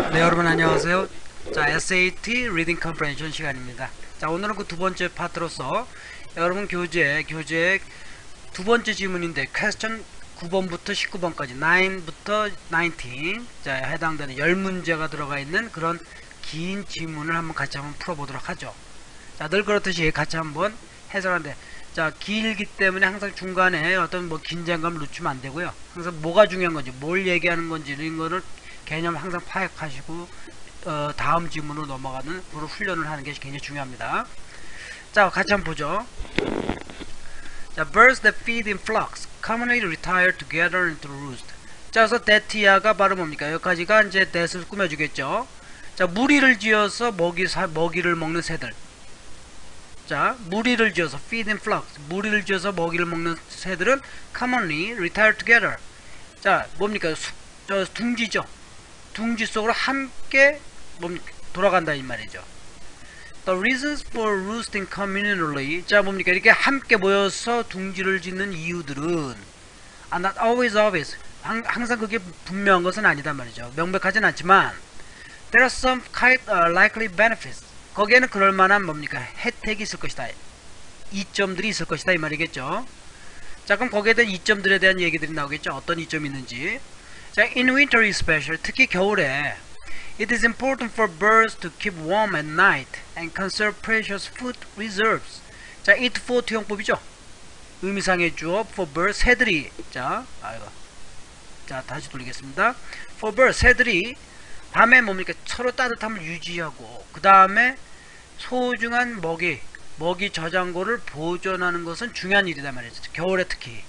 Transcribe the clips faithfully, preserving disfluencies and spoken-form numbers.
네, 여러분 안녕하세요. 자, 에스에이티 Reading Comprehension 시간입니다. 자, 오늘은 그 두 번째 파트로서 여러분 교재, 교재 두 번째 지문인데 퀘스천 구 번부터 십구 번까지 구부터 십구, 자, 해당되는 십 문제가 들어가 있는 그런 긴 지문을 한번 같이 한번 풀어보도록 하죠. 자, 늘 그렇듯이 같이 한번 해석하는데, 자, 길기 때문에 항상 중간에 어떤 뭐 긴장감을 늦추면 안 되고요. 항상 뭐가 중요한 건지, 뭘 얘기하는 건지 이런 거를 개념 항상 파악하시고 어, 다음 지문으로 넘어가는 그런 훈련을 하는 게 굉장히 중요합니다. 자, 같이 한번 보죠. 자, birds that feed in flocks commonly retire together into roost. 자, 그래서 that야가 바로 뭡니까? 여기까지가 이제 that을 꾸며주겠죠. 자, 무리를 지어서 먹이 사, 먹이를 먹는 새들. 자, 무리를 지어서 feed in flocks, 무리를 지어서 먹이를 먹는 새들은 commonly retire together. 자, 뭡니까? 수, 저, 둥지죠. 둥지 속으로 함께 뭡니까? 돌아간다 이 말이죠. The reasons for roosting communally. 자, 뭡니까? 이렇게 함께 모여서 둥지를 짓는 이유들은 are not always obvious. 항, 항상 그게 분명한 것은 아니다 말이죠. 명백하진 않지만 there are some quite uh, likely benefits. 거기에는 그럴 만한 뭡니까? 혜택이 있을 것이다. 이점들이 있을 것이다 이 말이겠죠. 자, 그럼 거기에 대한 이점들에 대한 얘기들이 나오겠죠. 어떤 이점이 있는지. 자, in winter especially, 특히 겨울에 it is important for birds to keep warm at night and conserve precious food reserves. 자, eat for 투영법이죠. 의미상의 주어 for birds, 새들이. 자, 아이고. 자, 다시 돌리겠습니다. for birds, 새들이 밤에 뭡니까? 서로 따뜻함을 유지하고 그 다음에 소중한 먹이, 먹이 저장고를 보존하는 것은 중요한 일이다 말이죠. 겨울에 특히.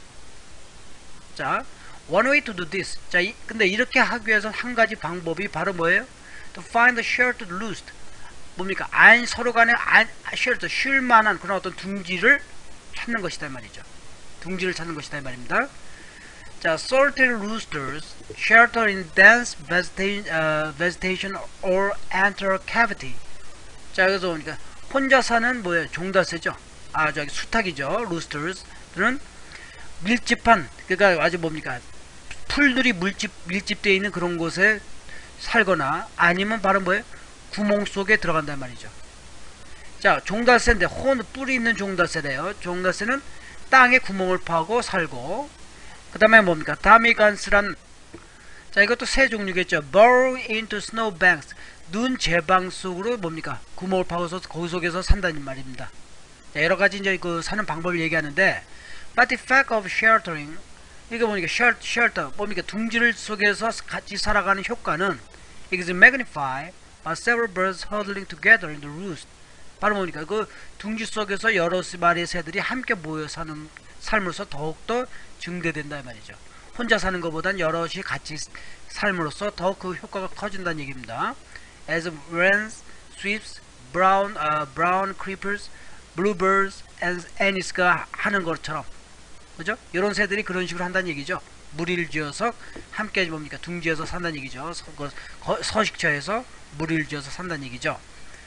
자, one way to do this. 자, 이, 근데 이렇게 하기 위해서 한 가지 방법이 바로 뭐예요? To find a sheltered roost. 뭡니까? 안, 서로 간에 안, shelter, 쉴 만한 그런 어떤 둥지를 찾는 것이다 말이죠. 둥지를 찾는 것이다 말입니다. 자, solitary roosters shelter in dense vegetation, uh, vegetation or enter cavity. 자, 그래서 그러니까 혼자 사는 뭐예요? 종다새죠. 아, 저기 수탉이죠. roosters들은 밀집한, 그러니까 아주 뭡니까? 풀들이 밀집, 밀집되어 있는 그런 곳에 살거나 아니면 바로 뭐예요? 구멍 속에 들어간단 말이죠. 자, 종다새인데 혼, 뿔이 있는 종다새래요. 종다새는 땅에 구멍을 파고 살고, 그 다음에 뭡니까? 다미간스란, 자, 이것도 새 종류겠죠. burrow into snowbanks, 눈 제방 속으로 뭡니까? 구멍을 파고서 거기 속에서 산다는 말입니다. 자, 여러 가지 이제 그 사는 방법을 얘기하는데, but the fact of sheltering, 이게 뭡니까? shelter, 뭡니까? 둥지를 속에서 같이 살아가는 효과는 is magnified by several birds huddling together in the roost. 바로 뭡니까? 그 둥지 속에서 여러 마리의 새들이 함께 모여 사는 삶으로서 더욱더 증대된다 말이죠. 혼자 사는 것보단 여럿이 같이 삶으로써 더욱 그 효과가 커진다는 얘기입니다. As wrens, swifts, brown, uh, brown creepers, bluebirds, and anis가 하는 것처럼, 그죠? 이런 새들이 그런 식으로 한다는 얘기죠. 무리를 지어서 함께 뭡니까? 둥지에서 산다는 얘기죠. 서, 거, 서식처에서 무리를 지어서 산다는 얘기죠.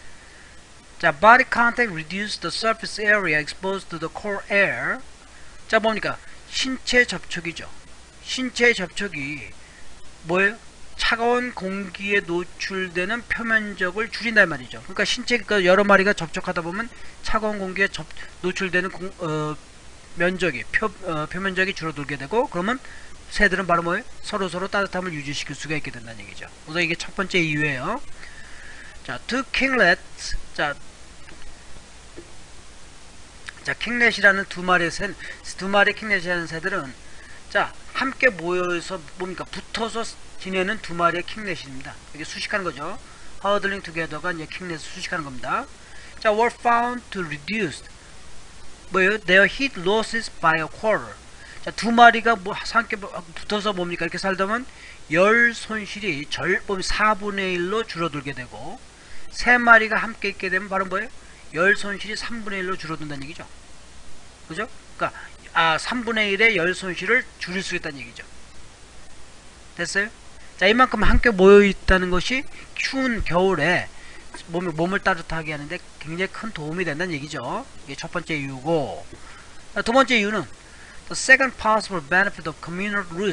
자, body contact reduces the surface area exposed to the cold air. 자, 뭡니까? 신체 접촉이죠. 신체 접촉이 뭐예요? 차가운 공기에 노출되는 표면적을 줄인단 말이죠. 그러니까 신체, 그러니까 여러 마리가 접촉하다 보면 차가운 공기에 접, 노출되는 공, 어, 면적이, 표, 어, 표면적이 줄어들게 되고, 그러면 새들은 바로 뭐예요? 서로 서로 따뜻함을 유지시킬 수가 있게 된다는 얘기죠. 우선 이게 첫 번째 이유예요. 자, two kinglets. 자, 자, 킹렛이라는 두 마리의 새, 두 마리 킹렛이라는 새들은, 자, 함께 모여서 뭡니까? 붙어서 지내는 두 마리의 킹렛입니다. 이게 수식하는 거죠. huddling together가 이제 킹렛을 수식하는 겁니다. 자, were found to reduce 뭐예요? their heat losses by a quarter. 자, 두 마리가 뭐 함께 붙어서 뭡니까? 이렇게 살다 보면 열 손실이 절, 사분의 일로 줄어들게 되고, 세 마리가 함께 있게 되면 바로 뭐예요? 열 손실이 삼분의 일로 줄어든다는 얘기죠. 그죠? 그러니까 아, 삼분의 일의 열 손실을 줄일 수 있다는 얘기죠. 됐어요? 자, 이만큼 함께 모여 있다는 것이 추운 겨울에 몸을, 몸을 따뜻하게 하는데 굉장히 큰 도움이 된다는 얘기죠. 이게 첫 번째 이유고, 두 번째 이유는 the second possible benefit of communal roost.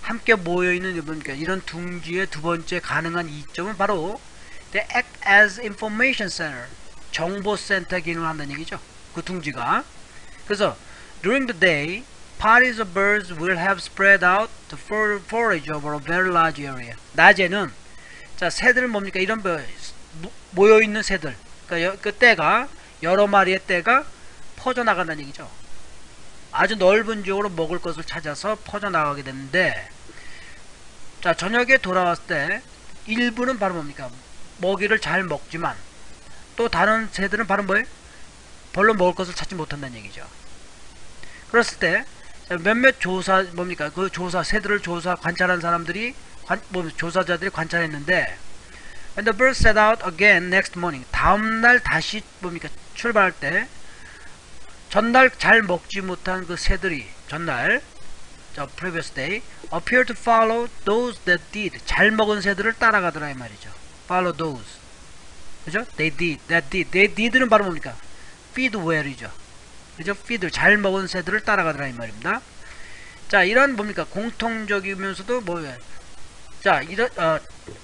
함께 모여있는 뭡니까? 이런 둥지의 두 번째 가능한 이점은 바로 they act as information center, 정보센터 기능을 한다는 얘기죠. 그 둥지가. 그래서 during the day, parties of birds will have spread out to forage over a very large area. 낮에는 자 새들은 뭡니까? 이런 모여있는 새들, 그러니까 그 떼가 여러 마리의 떼가 퍼져나간다는 얘기죠. 아주 넓은 지역으로 먹을 것을 찾아서 퍼져나가게 되는데, 자 저녁에 돌아왔을 때 일부는 바로 뭡니까? 먹이를 잘 먹지만 또 다른 새들은 바로 뭐예요? 별로 먹을 것을 찾지 못한다는 얘기죠. 그랬을 때 몇몇 조사 뭡니까? 그 조사 새들을 조사 관찰한 사람들이 관, 뭐, 조사자들이 관찰했는데 when the birds set out again next morning, 다음날 다시 뭡니까? 출발할 때 전날 잘 먹지 못한 그 새들이 전날 저 previous day appear to follow those that did, 잘 먹은 새들을 따라가더라 이 말이죠. follow those, 그죠? they did, that did, they did는 바로 뭡니까? feed well이죠. 그죠? feed, 잘 먹은 새들을 따라가더라 이 말입니다. 자 이런 뭡니까? 공통적이면서도 뭐예요? 자 이런 어,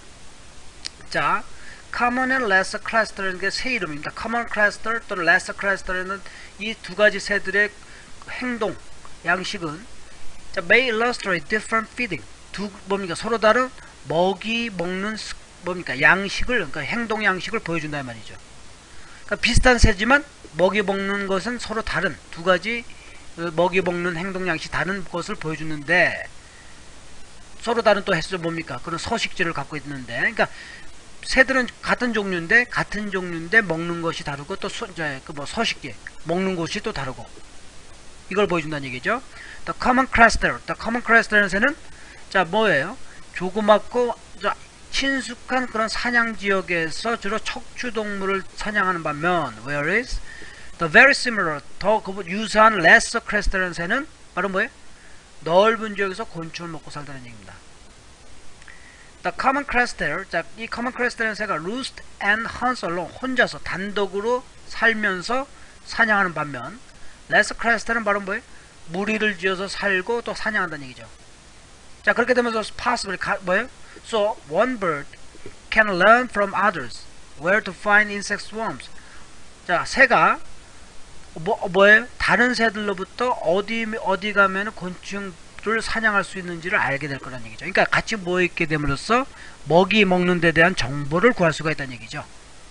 자 common and lesser cluster라는 게 새 이름입니다. common cluster 또는 lesser cluster는 이 두 가지 새들의 행동 양식은 자, may illustrate different feeding, 두 뭡니까? 서로 다른 먹이 먹는 뭡니까? 양식을, 그러니까 행동 양식을 보여준다 말이죠. 그러니까 비슷한 새지만 먹이 먹는 것은 서로 다른 두 가지 먹이 먹는 행동 양식 다른 것을 보여주는데, 서로 다른 또 횟수 뭡니까? 그런 서식지를 갖고 있는데, 그러니까 새들은 같은 종류인데 같은 종류인데 먹는 것이 다르고 또 그 뭐 서식지 먹는 곳이 또 다르고, 이걸 보여준다는 얘기죠. The common cluster, the common cluster라는 새는 자 뭐예요? 조그맣고 자, 친숙한 그런 사냥 지역에서 주로 척추동물을 사냥하는 반면 whereas the very similar, 더 유사한 lesser cluster라는 새는 바로 뭐예요? 넓은 지역에서 곤충을 먹고 살다는 얘기입니다. The common cluster, 자, 이 common cluster라는 새가 roost and hunts alone, 혼자서 단독으로 살면서 사냥하는 반면 lesser cluster는 바로 뭐예요? 무리를 지어서 살고 또 사냥한다는 얘기죠. 자 그렇게 되면서 possibly 가, 뭐예요? So one bird can learn from others where to find insect swarms. 자 새가 뭐, 뭐예요? 다른 새들로부터 어디 어디 가면 곤충을 사냥할 수 있는지를 알게 될 거라는 얘기죠. 그러니까 같이 모여있게 됨으로써 먹이 먹는 데 대한 정보를 구할 수가 있다는 얘기죠.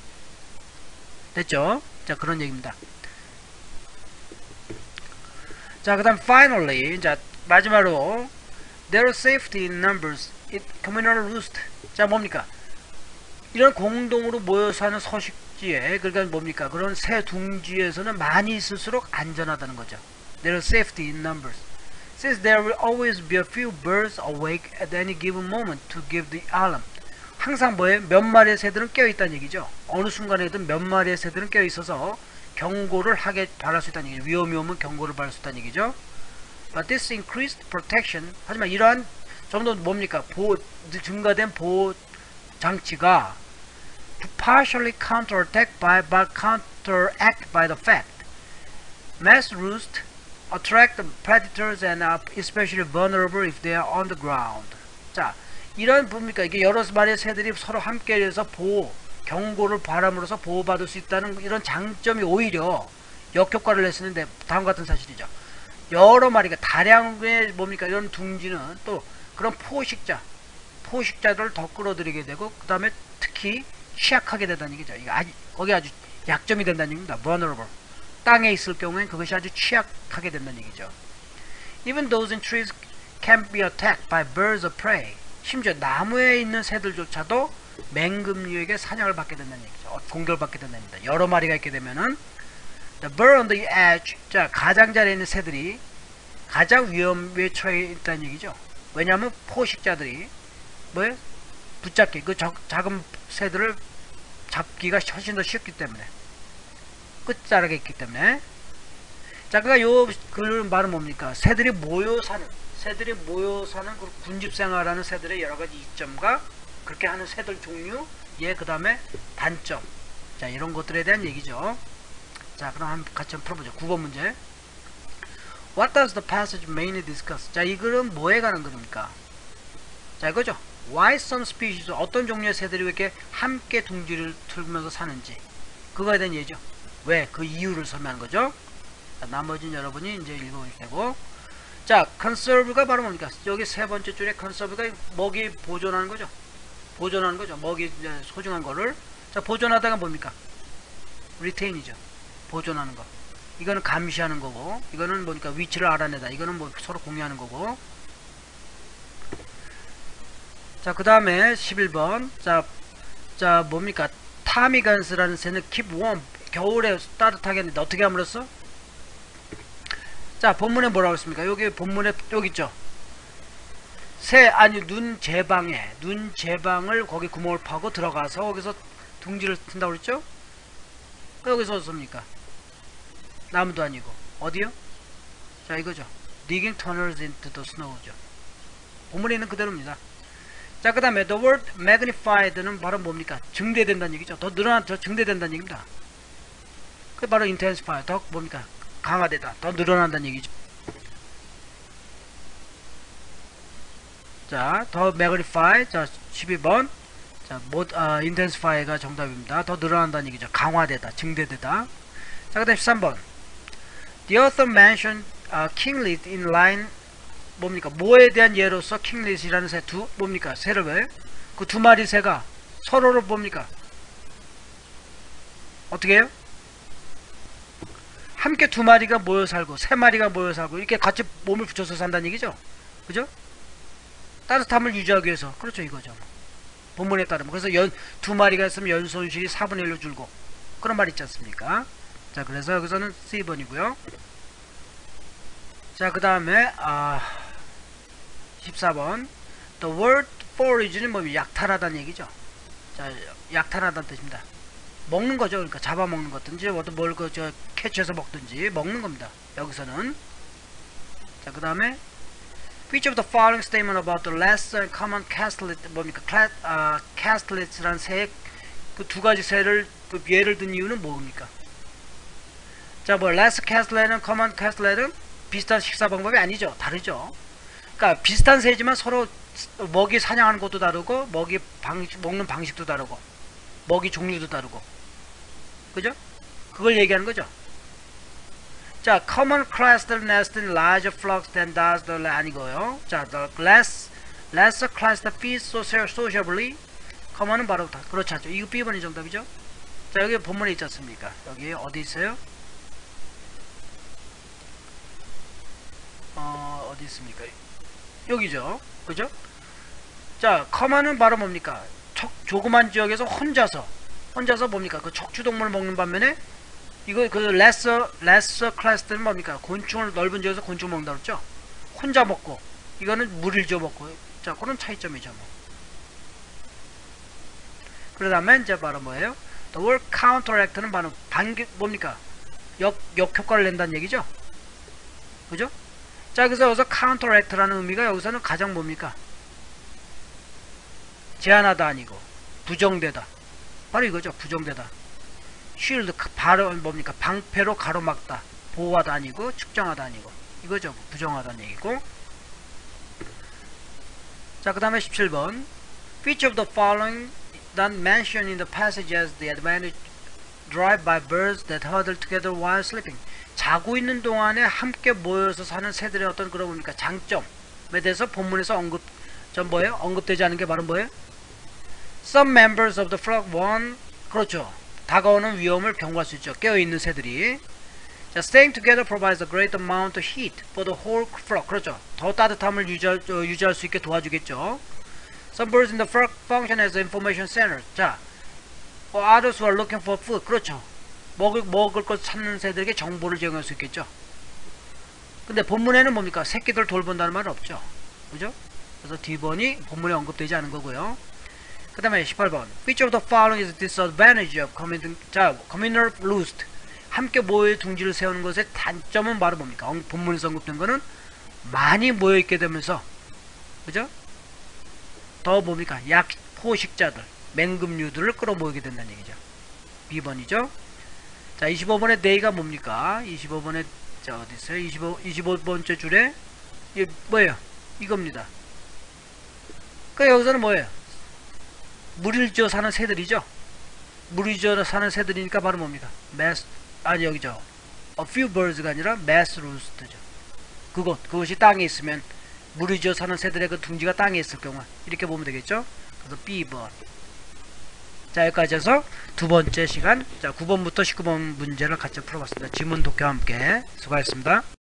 됐죠? 자 그런 얘기입니다. 자 그 다음 finally, 자 마지막으로 there is safety in numbers, it communal roost. 자 뭡니까? 이런 공동으로 모여 사는 서식지에, 그러니까 뭡니까? 그런 새 둥지에서는 많이 있을수록 안전하다는 거죠. There is safety in numbers, since there will always be a few birds awake at any given moment to give the alarm. 항상 뭐예요? 몇 마리의 새들은 깨어있다는 얘기죠. 어느 순간에든 몇 마리의 새들은 깨어있어서 경고를 하게 바랄 수 있다는 얘기죠. 위험이 오면 경고를 받을 수 있다는 얘기죠. But this increased protection, 하지만 이러한 좀 더 뭡니까? 보호, 증가된 보호 장치가 partially counterattack by, by counteract by the fact mass roost attract predators and are especially vulnerable if they are on the ground. 자, 이런 뭡니까? 이게 여러 마리의 새들이 서로 함께해서 보호, 경고를 바람으로써 보호받을 수 있다는 이런 장점이 오히려 역효과를 냈었는데 다음과 같은 사실이죠. 여러 마리가 다량의 뭡니까? 이런 둥지는 또 그런 포식자, 포식자들을 더 끌어들이게 되고 그 다음에 특히 취약하게 된다는 얘기죠. 이게 아주, 거기 아주 약점이 된다는 얘기입니다. vulnerable. 땅에 있을 경우엔 그것이 아주 취약하게 된다는 얘기죠. Even those in trees can be attacked by birds of prey. 심지어 나무에 있는 새들조차도 맹금류에게 사냥을 받게 된다는 얘기죠. 공격을 받게 된다는 얘기입니다. 여러 마리가 있게 되면은 the bird on the edge, 자 가장자리에 있는 새들이 가장 위험에 처해 있다는 얘기죠. 왜냐하면 포식자들이 뭐예요? 붙잡기, 그 저, 작은 새들을 잡기가 훨씬 더 쉽기 때문에, 끝자락에 있기 때문에. 자, 그러니까 요 그 말은 뭡니까? 새들이 모여 사는, 새들이 모여 사는 그 군집 생활하는 새들의 여러 가지 이점과 그렇게 하는 새들 종류, 예, 그 다음에 단점, 자 이런 것들에 대한 얘기죠. 자, 그럼 한번 같이 한번 풀어보죠. 구 번 문제. What does the passage mainly discuss? 자, 이 글은 뭐에 관한 글입니까? 자 이거죠. Why some species, 어떤 종류의 새들이 왜 이렇게 함께 둥지를 틀면서 사는지 그거에 대한 예죠. 왜? 그 이유를 설명하는 거죠. 자, 나머지는 여러분이 이제 읽어보시면 되고. 자, conserve가 바로 뭡니까? 여기 세 번째 줄에 conserve가 먹이 보존하는 거죠. 보존하는 거죠. 먹이 이제 소중한 거를. 자, 보존하다가 뭡니까? retain이죠. 보존하는 거. 이거는 감시하는 거고, 이거는 뭡니까? 위치를 알아내다. 이거는 뭐 서로 공유하는 거고. 자, 그 다음에 십일 번. 자, 자, 뭡니까? 타미간스라는 새는 keep warm. 겨울에 따뜻하게 했는데 어떻게 아물었어? 자, 본문에 뭐라고 했습니까? 여기 본문에 여기 있죠. 새, 아니, 눈 제방에, 눈 제방을 거기 구멍을 파고 들어가서 거기서 둥지를 튼다고 그랬죠? 여기서 어떻습니까? 나무도 아니고. 어디요? 자, 이거죠. digging tunnels into the snow죠. 본문에 있는 그대로입니다. 자, 그 다음에 the word magnified는 바로 뭡니까? 증대된다는 얘기죠. 더 늘어난, 더 증대된다는 얘기입니다. 그 바로 intensify, 더 뭡니까? 강화되다, 더 늘어난다는 얘기죠. 자, 더 magnify, 자, 십이 번. 자, 뭐, 아, intensify가 정답입니다. 더 늘어난다는 얘기죠. 강화되다, 증대되다. 자, 그 다음 십삼 번. The author mentioned uh, kinglet in line. 뭡니까? 뭐에 대한 예로서 킹릿이라는 새 두, 뭡니까? 새를 왜? 그 두 마리 새가 서로를 뭡니까? 어떻게 해요? 함께 두 마리가 모여 살고, 세 마리가 모여 살고, 이렇게 같이 몸을 붙여서 산다는 얘기죠? 그죠? 따뜻함을 유지하기 위해서. 그렇죠, 이거죠. 본문에 따르면. 그래서 연, 두 마리가 있으면 연손실이 사분의 일로 줄고. 그런 말 있지 않습니까? 자, 그래서 여기서는 사 번이고요. 자, 그 다음에, 아, 십사 번. The word forage는 뭐 약탈하다는 얘기죠. 자, 약탈하다는 뜻입니다. 먹는 거죠. 그러니까 잡아먹는 거든지 뭘 그 저 캐치해서 먹든지 먹는 겁니다. 여기서는. 자, 그 다음에 which of the following statement about the lesser common castlet 뭡니까? Cla, 아, castlets라는 새 그 두 가지 새를 그 예를 든 이유는 뭡니까? 자, 뭐 lesser castlet은 common castlet은 비슷한 식사 방법이 아니죠. 다르죠. 그러니까 비슷한 새지만 서로 먹이 사냥하는 것도 다르고 먹이 방식, 먹는 방식도 다르고 먹이 종류도 다르고. 그죠? 그걸 얘기하는 거죠. 자, common cluster nest in larger flocks than does the 아니고요. 자, the less lesser cluster feeds sociably. common은 바로 다 그렇지 않죠. 이거 비 번이 정답이죠. 자, 여기 본문에 있지 않습니까? 여기 어디 있어요? 어, 어디 있습니까? 여기죠. 그죠? 자, common은 바로 뭡니까? 척, 조그만 지역에서 혼자서 혼자서 뭡니까? 그 척추동물을 먹는 반면에 이거 그 lesser lesser class들은 뭡니까? 곤충을 넓은 지역에서 곤충 먹는다 그랬죠? 혼자 먹고 이거는 물을 줘 먹고. 자, 그런 차이점이죠. 뭐. 그 다음에 이제 바로 뭐예요? The word counteract는 바로 반기 뭡니까? 역 역효과를 낸다는 얘기죠. 그죠? 자, 그래서 여기서 counteract라는 의미가 여기서는 가장 뭡니까? 제한하다 아니고 부정되다. 바로 이거죠. 부정되다. shield 바로 뭡니까? 방패로 가로막다. 보호하다 아니고 측정하다 아니고 이거죠. 부정하다는 얘기고. 자, 그 다음에 십칠 번. Which of the following not mentioned in the passage as the advantage derived by birds that huddle together while sleeping. 자고 있는 동안에 함께 모여서 사는 새들의 어떤 그런 뭡니까? 장점에 대해서 본문에서 언급, 전 뭐예요? 언급되지 않은 게 바로 뭐예요? Some members of the flock warn. 그렇죠. 다가오는 위험을 경고할 수 있죠. 깨어있는 새들이. 자, staying together provides a great amount of heat for the whole flock. 그렇죠. 더 따뜻함을 유지할, 어, 유지할 수 있게 도와주겠죠. Some birds in the flock function as information centers. 자, for others who are looking for food. 그렇죠. 먹을, 먹을 것 찾는 새들에게 정보를 제공할 수 있겠죠. 근데 본문에는 뭡니까? 새끼들 돌본다는 말은 없죠. 그죠? 그래서 D번이 본문에 언급되지 않은 거고요. 그 다음에 십팔 번. Which of the following is disadvantage of communal, 자, communal roost. 함께 모여 둥지를 세우는 것의 단점은 바로 뭡니까? 엉, 본문에서 언급된 거는 많이 모여있게 되면서, 그죠? 더 뭡니까? 약, 포식자들, 맹금류들을 끌어모이게 된다는 얘기죠. B번이죠. 자, 이십오 번의 day가 뭡니까? 이십오 번에, 자, 어디 있어요? 이십오, 이십오 번째 줄에, 이게 뭐예요? 이겁니다. 그 여기서는 뭐예요? 물을 지어 사는 새들이죠. 물을 지어 사는 새들이니까 바로 뭡니까? mass, 아니 여기죠. a few birds가 아니라 mass roost죠. 그곳, 그것이 땅에 있으면 물을 지어 사는 새들의 그 둥지가 땅에 있을 경우 이렇게 보면 되겠죠. 그래서 B 번. 자, 여기까지 해서 두 번째 시간, 자 구 번부터 십구 번 문제를 같이 풀어봤습니다. 지문 독해와 함께 수고하셨습니다.